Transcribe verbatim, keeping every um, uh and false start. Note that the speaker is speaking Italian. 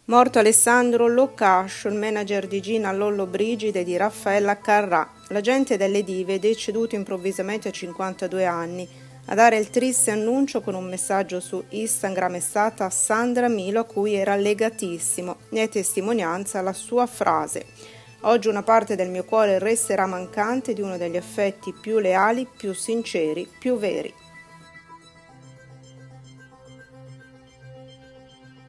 Morto Alessandro Locascio, il manager di Gina Lollobrigida e di Raffaella Carrà. L'agente delle dive è deceduto improvvisamente a cinquantadue anni. A dare il triste annuncio con un messaggio su Instagram è stata Sandra Milo, a cui era legatissimo. Ne è testimonianza la sua frase: «Oggi una parte del mio cuore resterà mancante di uno degli affetti più leali, più sinceri, più veri».